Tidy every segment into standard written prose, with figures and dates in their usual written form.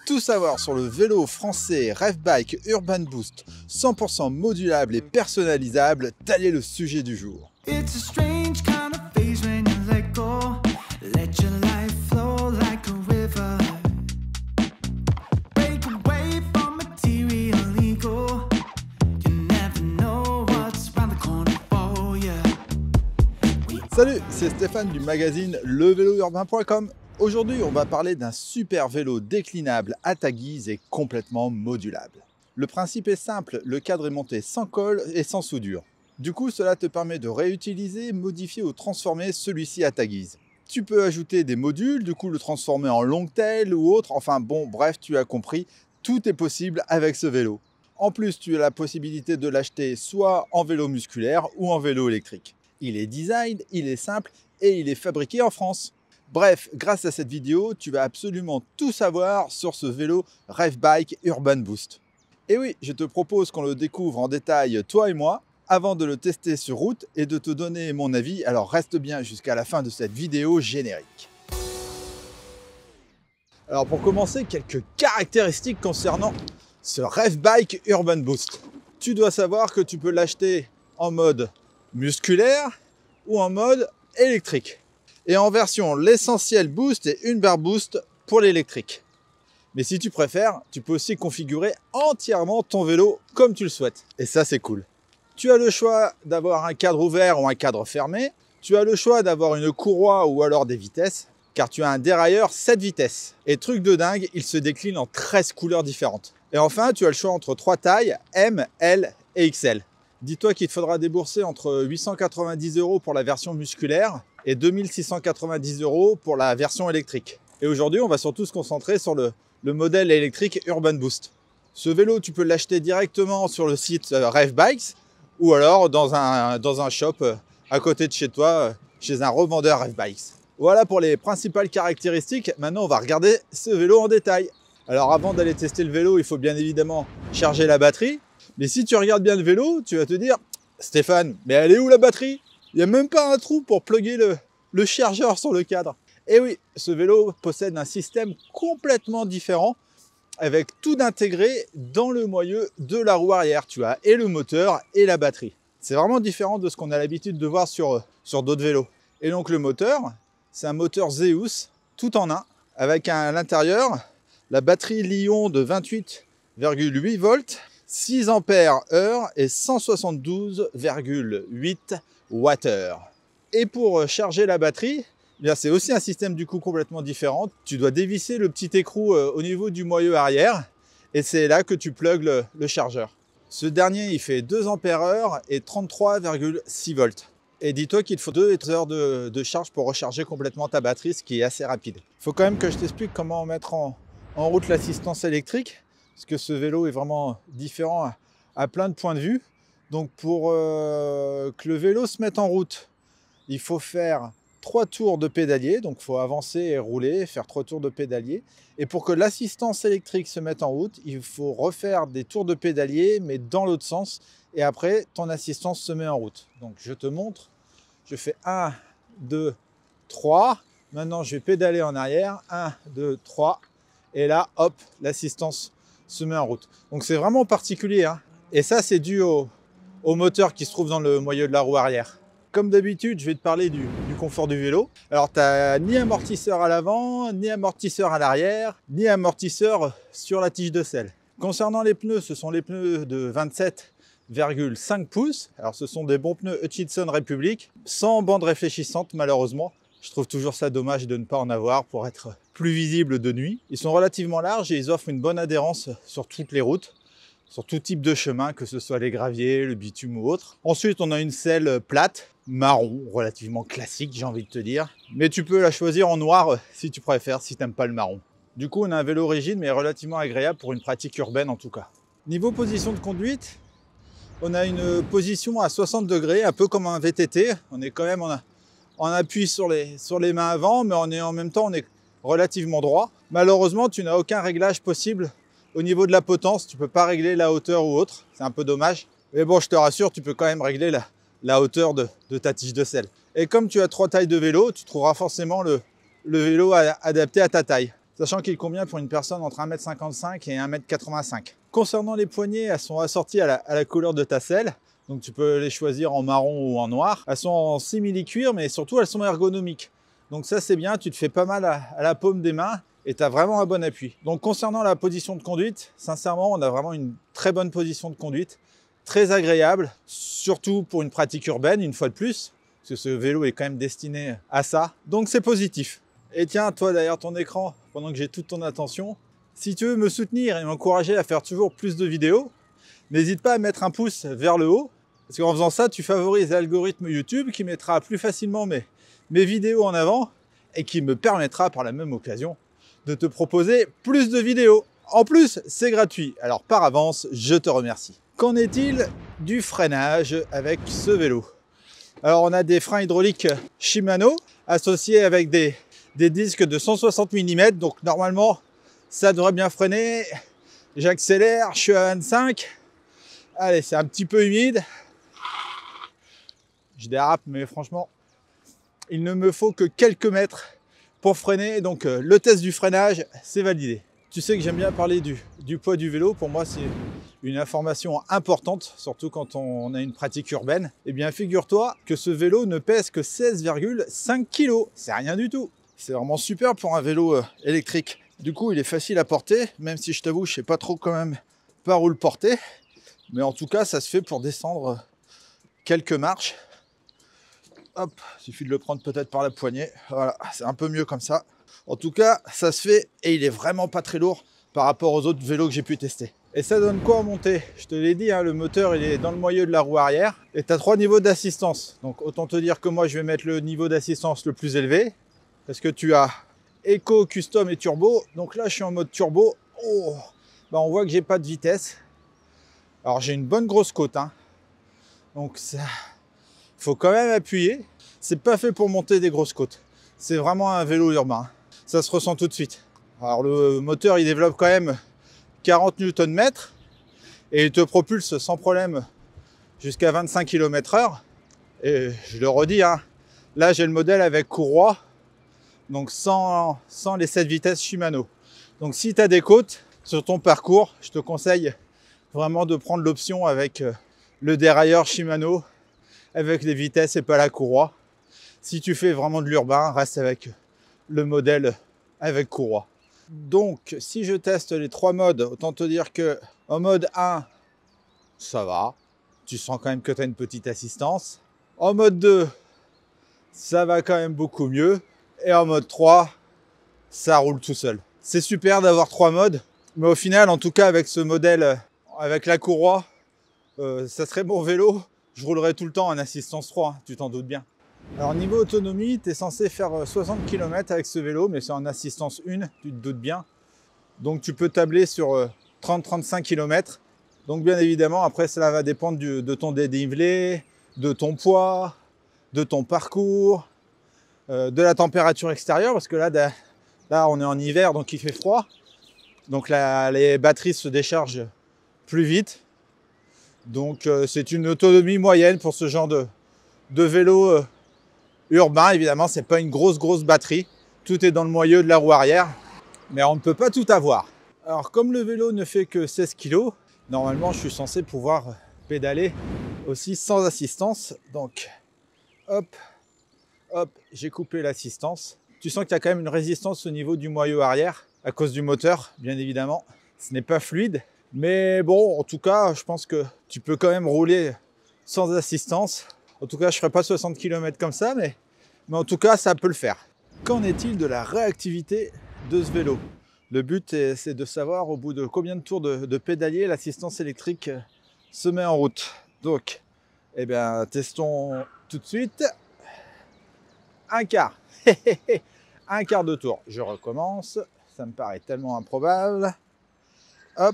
Tout savoir sur le vélo français Revbike Urban Boost, 100% modulable et personnalisable, tel est le sujet du jour. It's a strange kind of phase when you let go. Let your life flow like a river. Break away from material ego. You never know what's around the corner for you. Salut, c'est Stéphane du magazine levélourbain.com. Aujourd'hui, on va parler d'un super vélo déclinable à ta guise et complètement modulable. Le principe est simple, le cadre est monté sans colle et sans soudure. Du coup, cela te permet de réutiliser, modifier ou transformer celui-ci à ta guise. Tu peux ajouter des modules, du coup le transformer en long tail ou autre, enfin bon, bref, tu as compris, tout est possible avec ce vélo. En plus, tu as la possibilité de l'acheter soit en vélo musculaire ou en vélo électrique. Il est design, il est simple et il est fabriqué en France. Bref, grâce à cette vidéo, tu vas absolument tout savoir sur ce vélo Revbike Urban Boost. Et oui, je te propose qu'on le découvre en détail, toi et moi, avant de le tester sur route et de te donner mon avis. Alors reste bien jusqu'à la fin de cette vidéo générique. Alors pour commencer, quelques caractéristiques concernant ce Revbike Urban Boost. Tu dois savoir que tu peux l'acheter en mode musculaire ou en mode électrique. Et en version l'essentiel boost et une barre boost pour l'électrique. Mais si tu préfères, tu peux aussi configurer entièrement ton vélo comme tu le souhaites. Et ça, c'est cool. Tu as le choix d'avoir un cadre ouvert ou un cadre fermé. Tu as le choix d'avoir une courroie ou alors des vitesses, car tu as un dérailleur 7 vitesses. Et truc de dingue, il se décline en 13 couleurs différentes. Et enfin, tu as le choix entre 3 tailles, M, L et XL. Dis-toi qu'il te faudra débourser entre 890 € pour la version musculaire et 2690 € pour la version électrique. Et aujourd'hui, on va surtout se concentrer sur le modèle électrique Urban Boost. Ce vélo, tu peux l'acheter directement sur le site Revbikes ou alors dans un shop à côté de chez toi, chez un revendeur Revbikes. Voilà pour les principales caractéristiques. Maintenant, on va regarder ce vélo en détail. Alors avant d'aller tester le vélo, il faut bien évidemment charger la batterie. Mais si tu regardes bien le vélo, tu vas te dire « Stéphane, mais elle est où la batterie ? Il n'y a même pas un trou pour plugger le chargeur sur le cadre. » Et oui, ce vélo possède un système complètement différent avec tout intégré dans le moyeu de la roue arrière. Tu as et le moteur et la batterie. C'est vraiment différent de ce qu'on a l'habitude de voir sur d'autres vélos. Et donc le moteur, c'est un moteur Zeus tout en un avec à l'intérieur la batterie Li-ion de 28,8 volts. 6 ampères heure et 172,8 Wh. Et pour charger la batterie, c'est aussi un système du coup complètement différent. Tu dois dévisser le petit écrou au niveau du moyeu arrière et c'est là que tu plugues le chargeur. Ce dernier, il fait 2 ampères heure et 33,6 volts. Et dis-toi qu'il faut 2 heures de charge pour recharger complètement ta batterie, ce qui est assez rapide. Il faut quand même que je t'explique comment mettre en route l'assistance électrique. Parce que ce vélo est vraiment différent à plein de points de vue. Donc pour que le vélo se mette en route, il faut faire 3 tours de pédalier. Donc il faut avancer et rouler, faire 3 tours de pédalier. Et pour que l'assistance électrique se mette en route, il faut refaire des tours de pédalier, mais dans l'autre sens. Et après, ton assistance se met en route. Donc je te montre. Je fais 1, 2, 3. Maintenant, je vais pédaler en arrière. 1, 2, 3. Et là, hop, l'assistance se met en route. Donc c'est vraiment particulier, hein. Et ça c'est dû au moteur qui se trouve dans le moyeu de la roue arrière. Comme d'habitude, je vais te parler du confort du vélo. Alors tu n'as ni amortisseur à l'avant, ni amortisseur à l'arrière, ni amortisseur sur la tige de selle. Concernant les pneus, ce sont les pneus de 27,5 pouces. Alors ce sont des bons pneus Hutchinson Republic, sans bande réfléchissante malheureusement. Je trouve toujours ça dommage de ne pas en avoir pour être plus visible de nuit. Ils sont relativement larges et ils offrent une bonne adhérence sur toutes les routes, sur tout type de chemin, que ce soit les graviers, le bitume ou autre. Ensuite, on a une selle plate, marron, relativement classique, j'ai envie de te dire. Mais tu peux la choisir en noir si tu préfères, si tu n'aimes pas le marron. Du coup, on a un vélo rigide mais relativement agréable pour une pratique urbaine en tout cas. Niveau position de conduite, on a une position à 60 degrés, un peu comme un VTT. On est quand même en appui sur les mains avant, mais en même temps, on est relativement droit. Malheureusement, tu n'as aucun réglage possible au niveau de la potence. Tu ne peux pas régler la hauteur ou autre. C'est un peu dommage. Mais bon, je te rassure, tu peux quand même régler la hauteur de ta tige de selle. Et comme tu as 3 tailles de vélo, tu trouveras forcément le vélo adapté à ta taille. sachant qu'il convient pour une personne entre 1,55 m et 1,85 m. Concernant les poignées, elles sont assorties à la couleur de ta selle. Donc tu peux les choisir en marron ou en noir. Elles sont en simili-cuir, mais surtout elles sont ergonomiques. Donc ça c'est bien, tu te fais pas mal à la paume des mains et tu as vraiment un bon appui. Donc concernant la position de conduite, sincèrement on a vraiment une très bonne position de conduite, très agréable, surtout pour une pratique urbaine une fois de plus, parce que ce vélo est quand même destiné à ça. Donc c'est positif. Et tiens, toi derrière ton écran, pendant que j'ai toute ton attention, si tu veux me soutenir et m'encourager à faire toujours plus de vidéos, n'hésite pas à mettre un pouce vers le haut, parce qu'en faisant ça, tu favorises l'algorithme YouTube qui mettra plus facilement mes vidéos en avant et qui me permettra par la même occasion de te proposer plus de vidéos. En plus, c'est gratuit. Alors par avance, je te remercie. Qu'en est-il du freinage avec ce vélo? Alors on a des freins hydrauliques Shimano associés avec des disques de 160 mm. Donc normalement, ça devrait bien freiner. J'accélère, je suis à 25. Allez, c'est un petit peu humide. Je dérape, mais franchement, il ne me faut que quelques mètres pour freiner. Donc le test du freinage, c'est validé. Tu sais que j'aime bien parler du poids du vélo. Pour moi, c'est une information importante, surtout quand on a une pratique urbaine. Eh bien, figure-toi que ce vélo ne pèse que 16,5 kg. C'est rien du tout. C'est vraiment super pour un vélo électrique. Du coup, il est facile à porter, même si je t'avoue, je ne sais pas trop quand même par où le porter. Mais en tout cas, ça se fait pour descendre quelques marches. Hop, il suffit de le prendre peut-être par la poignée. Voilà, c'est un peu mieux comme ça. En tout cas, ça se fait et il est vraiment pas très lourd par rapport aux autres vélos que j'ai pu tester. Et ça donne quoi en montée? Je te l'ai dit, hein, le moteur il est dans le moyeu de la roue arrière et tu as 3 niveaux d'assistance. Donc autant te dire que moi je vais mettre le niveau d'assistance le plus élevé parce que tu as Eco, Custom et Turbo. Donc là je suis en mode Turbo. Oh, bah, on voit que j'ai pas de vitesse. Alors j'ai une bonne grosse côte, hein. Donc ça, faut quand même appuyer. C'est pas fait pour monter des grosses côtes. C'est vraiment un vélo urbain. Ça se ressent tout de suite. Alors le moteur il développe quand même 40 Nm et il te propulse sans problème jusqu'à 25 km/h. Et je le redis, hein, là j'ai le modèle avec courroie, donc sans les 7 vitesses Shimano. Donc si tu as des côtes sur ton parcours, je te conseille vraiment de prendre l'option avec le dérailleur Shimano, avec les vitesses et pas la courroie. Si tu fais vraiment de l'urbain, reste avec le modèle avec courroie. Donc si je teste les 3 modes, autant te dire que en mode 1, ça va. Tu sens quand même que tu as une petite assistance. En mode 2, ça va quand même beaucoup mieux. Et en mode 3, ça roule tout seul. C'est super d'avoir 3 modes. Mais au final, en tout cas avec ce modèle, avec la courroie, ça serait mon vélo. Je roulerais tout le temps en assistance 3, hein, tu t'en doutes bien. Alors niveau autonomie, tu es censé faire 60 km avec ce vélo, mais c'est en assistance 1, tu te doutes bien. Donc tu peux tabler sur 30-35 km. Donc bien évidemment, après cela va dépendre de ton dénivelé, de ton poids, de ton parcours, de la température extérieure, parce que là on est en hiver, donc il fait froid. Donc là, les batteries se déchargent plus vite. Donc c'est une autonomie moyenne pour ce genre de vélo urbain. Évidemment, c'est pas une grosse batterie. Tout est dans le moyeu de la roue arrière, mais on ne peut pas tout avoir. Alors comme le vélo ne fait que 16 kg, normalement je suis censé pouvoir pédaler aussi sans assistance. Donc hop, j'ai coupé l'assistance. Tu sens qu'il y a quand même une résistance au niveau du moyeu arrière à cause du moteur, bien évidemment. Ce n'est pas fluide, mais bon, en tout cas, je pense que tu peux quand même rouler sans assistance. En tout cas, je ne ferai pas 60 km comme ça, mais en tout cas, ça peut le faire. Qu'en est-il de la réactivité de ce vélo? Le but, c'est de savoir au bout de combien de tours de pédalier l'assistance électrique se met en route. Donc, eh bien, testons tout de suite. Un quart. Un quart de tour. Je recommence. Ça me paraît tellement improbable. Hop.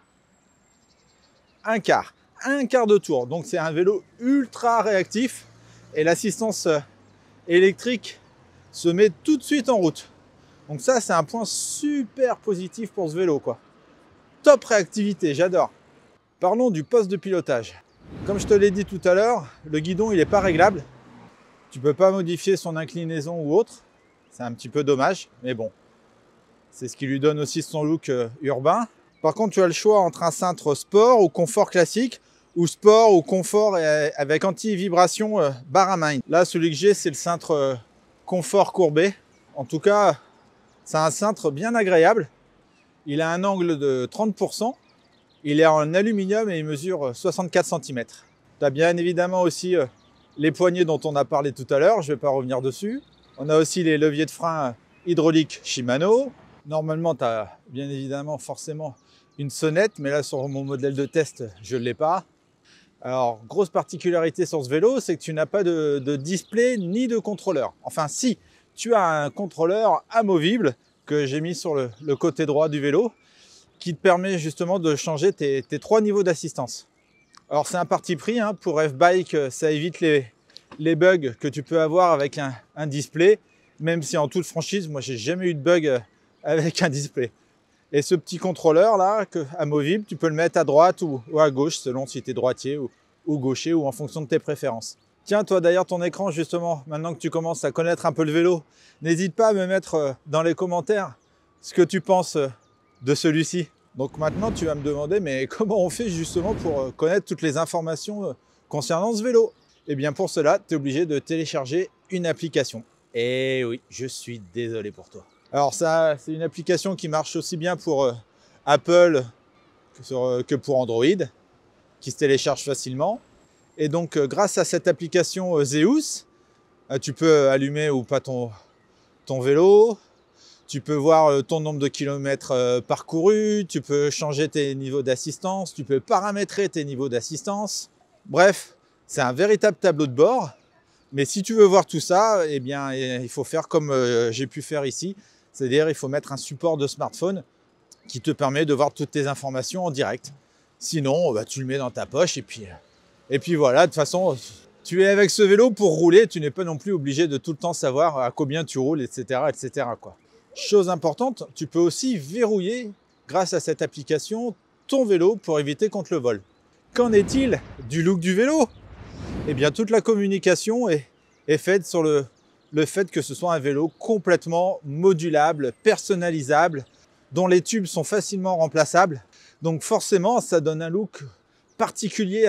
Un quart de tour. Donc c'est un vélo ultra réactif et l'assistance électrique se met tout de suite en route. Donc ça, c'est un point super positif pour ce vélo, quoi. Top réactivité, j'adore. Parlons du poste de pilotage. Comme je te l'ai dit tout à l'heure, le guidon il n'est pas réglable. Tu peux pas modifier son inclinaison ou autre. C'est un petit peu dommage, mais bon, C'est ce qui lui donne aussi son look urbain. Par contre, tu as le choix entre un cintre sport ou confort classique, ou sport ou confort avec anti-vibration barre à main. Là, celui que j'ai, c'est le cintre confort courbé. En tout cas, c'est un cintre bien agréable. Il a un angle de 30%. Il est en aluminium et il mesure 64 cm. Tu as bien évidemment aussi les poignées dont on a parlé tout à l'heure. Je ne vais pas revenir dessus. On a aussi les leviers de frein hydrauliques Shimano. Normalement, tu as bien évidemment forcément une sonnette, mais là sur mon modèle de test, je ne l'ai pas. Alors, grosse particularité sur ce vélo, c'est que tu n'as pas de display ni de contrôleur. Enfin si, tu as un contrôleur amovible que j'ai mis sur le côté droit du vélo qui te permet justement de changer tes 3 niveaux d'assistance. Alors c'est un parti pris, hein, pour F-Bike, ça évite les bugs que tu peux avoir avec un display, même si en toute franchise, moi j'ai jamais eu de bug avec un display. Et ce petit contrôleur là, amovible, tu peux le mettre à droite ou à gauche selon si tu es droitier ou gaucher ou en fonction de tes préférences. Tiens, toi derrière ton écran justement, maintenant que tu commences à connaître un peu le vélo, n'hésite pas à me mettre dans les commentaires ce que tu penses de celui-ci. Donc maintenant tu vas me demander, mais comment on fait justement pour connaître toutes les informations concernant ce vélo? Et bien pour cela, tu es obligé de télécharger une application. Et oui, je suis désolé pour toi. Alors ça, c'est une application qui marche aussi bien pour Apple que pour Android, qui se télécharge facilement. Et donc grâce à cette application Zeus, tu peux allumer ou pas ton vélo, tu peux voir ton nombre de kilomètres parcourus, tu peux changer tes niveaux d'assistance, tu peux paramétrer tes niveaux d'assistance. Bref, c'est un véritable tableau de bord. Mais si tu veux voir tout ça, eh bien, il faut faire comme j'ai pu faire ici. C'est-à-dire il faut mettre un support de smartphone qui te permet de voir toutes tes informations en direct. Sinon, bah, tu le mets dans ta poche et puis voilà. De toute façon, tu es avec ce vélo pour rouler. Tu n'es pas non plus obligé de tout le temps savoir à combien tu roules, etc. etc. quoi. Chose importante, tu peux aussi verrouiller, grâce à cette application, ton vélo pour éviter qu'on te le vole. Qu'en est-il du look du vélo? Eh bien, toute la communication est faite sur le fait que ce soit un vélo complètement modulable, personnalisable, dont les tubes sont facilement remplaçables. Donc forcément, ça donne un look particulier à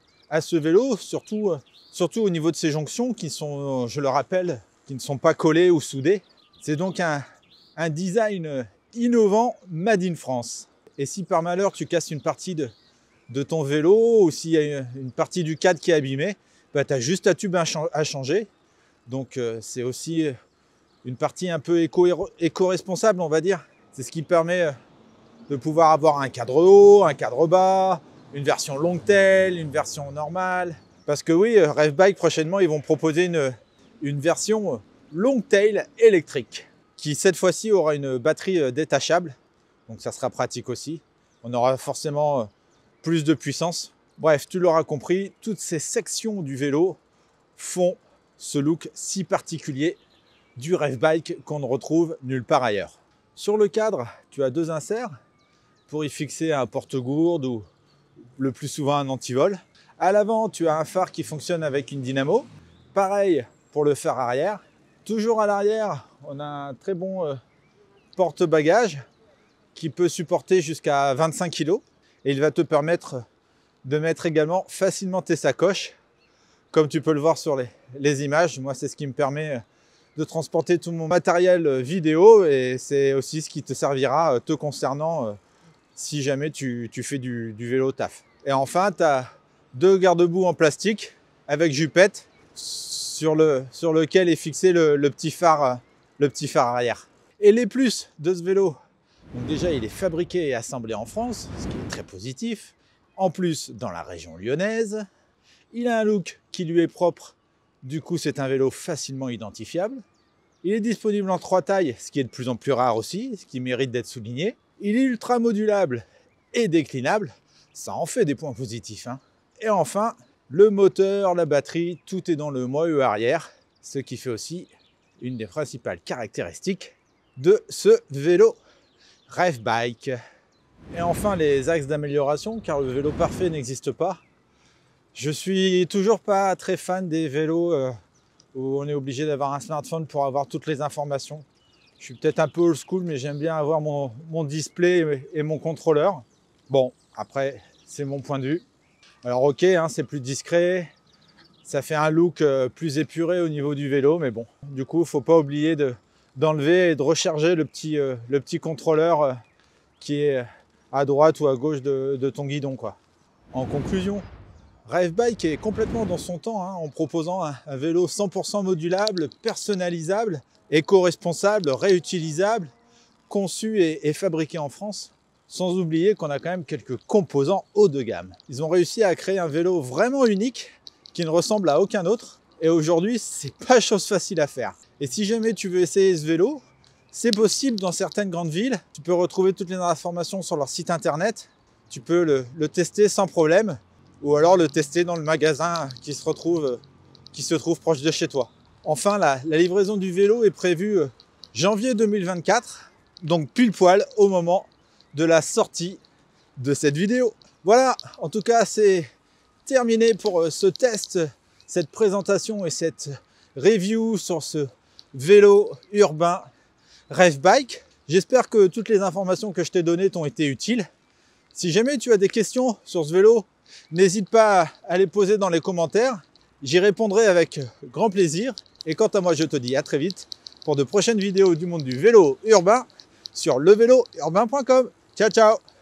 ce vélo, surtout au niveau de ses jonctions qui sont, je le rappelle, qui ne sont pas collées ou soudées. C'est donc un design innovant made in France. Et si par malheur tu casses une partie de ton vélo ou s'il y a une partie du cadre qui est abîmée, bah, tu as juste un tube à changer. Donc c'est aussi une partie un peu éco-responsable, on va dire. C'est ce qui permet de pouvoir avoir un cadre haut, un cadre bas, une version long tail, une version normale. Parce que oui, F-Bike prochainement, ils vont proposer une version long tail électrique qui cette fois-ci aura une batterie détachable. Donc ça sera pratique aussi. On aura forcément plus de puissance. Bref, tu l'auras compris, toutes ces sections du vélo font ce look si particulier du F-Bike qu'on ne retrouve nulle part ailleurs. Sur le cadre, tu as 2 inserts pour y fixer un porte-gourde ou le plus souvent un antivol. À l'avant, tu as un phare qui fonctionne avec une dynamo. Pareil pour le phare arrière. Toujours à l'arrière, on a un très bon porte-bagages qui peut supporter jusqu'à 25 kg. Et il va te permettre de mettre également facilement tes sacoches. Comme tu peux le voir sur les images, moi c'est ce qui me permet de transporter tout mon matériel vidéo et c'est aussi ce qui te servira te concernant si jamais tu fais du vélo taf. Et enfin, tu as 2 garde-boue en plastique avec jupette sur lequel est fixé le petit phare arrière. Et les plus de ce vélo, donc déjà il est fabriqué et assemblé en France, ce qui est très positif. En plus, dans la région lyonnaise, il a un look qui lui est propre, du coup c'est un vélo facilement identifiable. Il est disponible en 3 tailles, ce qui est de plus en plus rare aussi, ce qui mérite d'être souligné. Il est ultra modulable et déclinable, ça en fait des points positifs, hein. Et enfin, le moteur, la batterie, tout est dans le moyeu arrière, ce qui fait aussi une des principales caractéristiques de ce vélo F-Bike. Et enfin, les axes d'amélioration, car le vélo parfait n'existe pas. Je suis toujours pas très fan des vélos où on est obligé d'avoir un smartphone pour avoir toutes les informations. Je suis peut-être un peu old school, mais j'aime bien avoir mon display et mon contrôleur. Bon, après, c'est mon point de vue. Alors ok, hein, c'est plus discret, ça fait un look plus épuré au niveau du vélo, mais bon, du coup, il ne faut pas oublier d'enlever et de recharger le petit contrôleur qui est à droite ou à gauche de ton guidon, quoi. En conclusion, Rêvebike est complètement dans son temps, hein, en proposant un vélo 100% modulable, personnalisable, éco-responsable, réutilisable, conçu et fabriqué en France. Sans oublier qu'on a quand même quelques composants haut de gamme. Ils ont réussi à créer un vélo vraiment unique qui ne ressemble à aucun autre. Et aujourd'hui, c'est pas chose facile à faire. Et si jamais tu veux essayer ce vélo, c'est possible dans certaines grandes villes. Tu peux retrouver toutes les informations sur leur site internet. Tu peux le tester sans problème. Ou alors le tester dans le magasin qui se trouve proche de chez toi. Enfin, la livraison du vélo est prévue janvier 2024. Donc pile poil au moment de la sortie de cette vidéo. Voilà, en tout cas, c'est terminé pour ce test, cette présentation et cette review sur ce vélo urbain Rêvebike. J'espère que toutes les informations que je t'ai données t'ont été utiles. Si jamais tu as des questions sur ce vélo, n'hésite pas à les poser dans les commentaires. J'y répondrai avec grand plaisir. Et quant à moi, je te dis à très vite pour de prochaines vidéos du monde du vélo urbain sur levélourbain.com. Ciao, ciao!